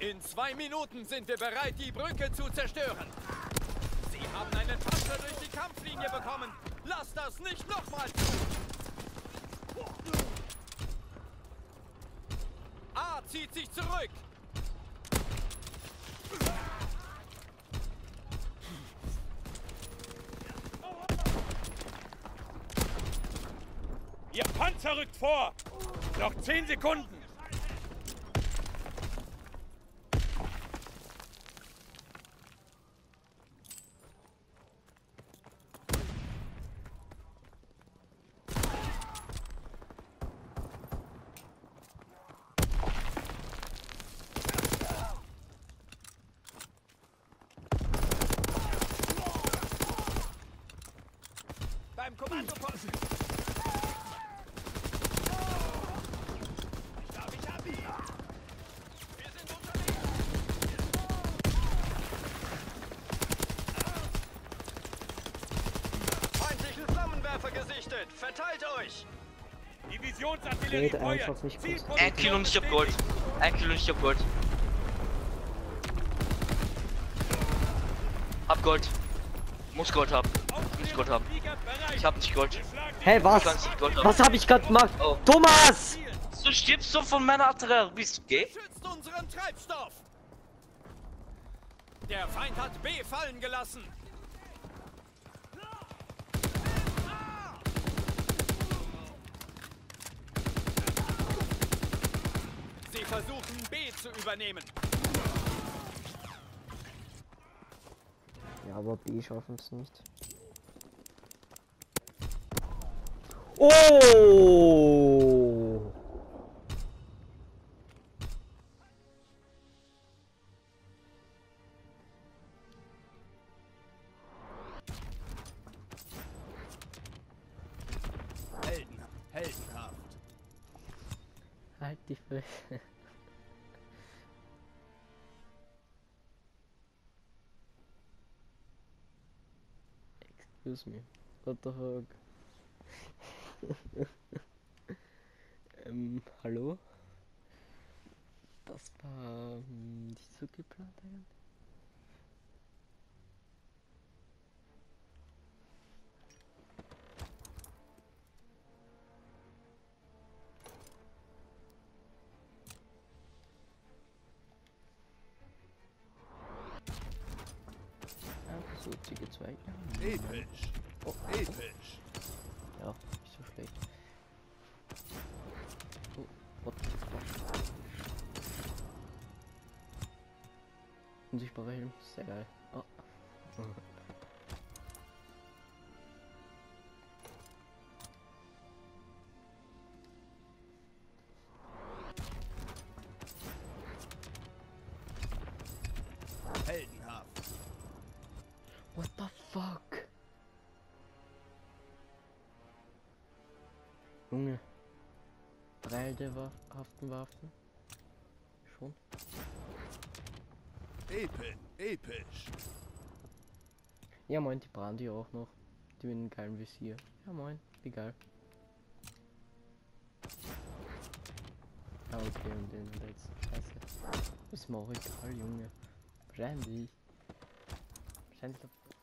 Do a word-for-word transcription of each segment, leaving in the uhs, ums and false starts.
In zwei Minuten sind wir bereit, die Brücke zu zerstören. Sie haben einen Panzer durch die Kampflinie bekommen. Lasst das nicht nochmal tun. A zieht sich zurück. Ihr Panzer rückt vor! Noch zehn Sekunden! Beim Kommandoposten! Gesichtet. Verteilt euch! Divisionsartillerie feuert! Ein Kilo und ich hab Gold. Ein Kilo und ich hab Gold. Hab Gold. Muss Gold haben. Muss Gold haben. Ich hab nicht Gold. Hey, was? Nicht Gold haben. Was hab ich gerade gemacht? Oh. Thomas! Du stirbst so von meiner Artillerie. Bist du gay? Schützt unseren Treibstoff! Der Feind hat B fallen gelassen. Sie versuchen B zu übernehmen. Ja, aber B schaffen es nicht. Oh! Helden, heldenhaft. Halt die Fresse. Excuse me. What the fuck? ähm, hallo? Das war hm, nicht so geplant eigentlich. So, Ticket zwei. Episch. Oh, Episch. ja, nicht so schlecht. Oh, what the fuck? Unsichtbarer Helm, sehr geil. Oh. Heldenhaft. What the fuck? Junge. Drei der haften Waffen. Schon. Episch. Episch. Ja moin, die Brandi auch noch. Die mit einem geilen Visier. Ja moin, wie geil. Ah okay, und den letzten. Scheiße. Ist mir auch egal, Junge. Wahrscheinlich. Wahrscheinlich.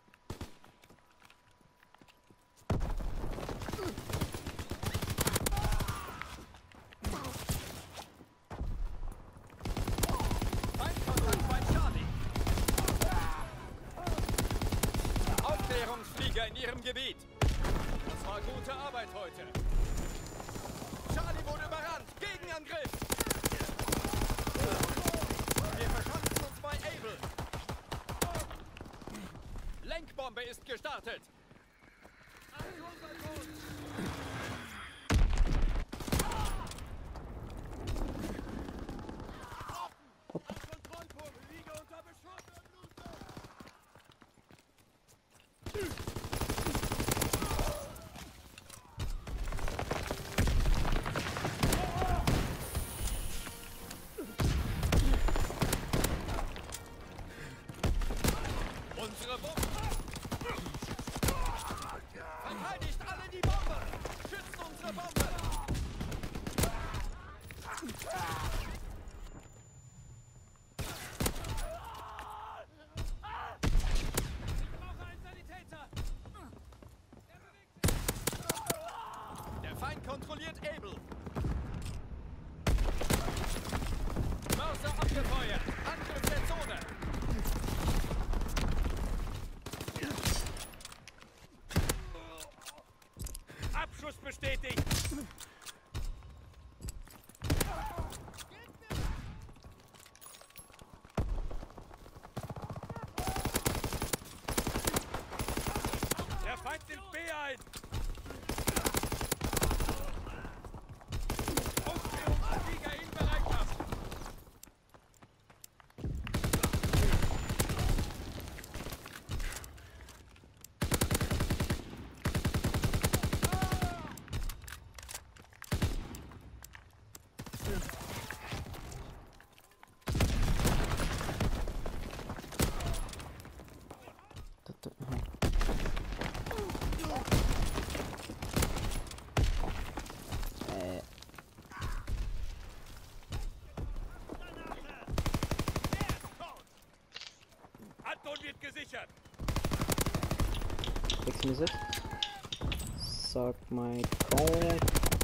Aufklärungsflieger in ihrem Gebiet. Das war gute Arbeit heute. Charlie wurde überrannt. Gegenangriff. Wir verschanzen uns bei Able. Lenkbombe ist gestartet. Unsere Bomben. Feind kontrolliert Able. Mörser abgefeuert. Angriff der Zone. Abschuss bestätigt. Der Feind nimmt B ein. Ausführungsflieger in Bereitschaft. Äh, Anton wird gesichert. sechs Minuten. Suck my cock.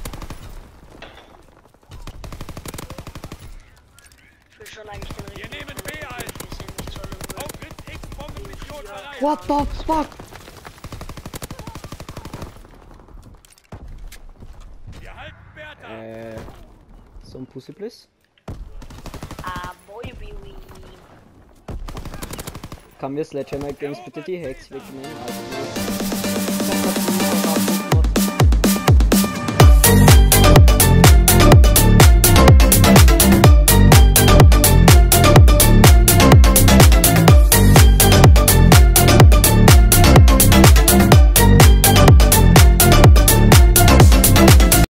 Ich will schon eigentlich den Wir richtigen nehmen B ein. Wir sind nicht so eine Auftritt X-Bombenmission bereit. What the fuck? Wir halten Bertha. Äh, so ein Pussy Bliss. Ah, boy, baby. Kann mir Sledgehammer Games bitte die Hacks wegnehmen? Also,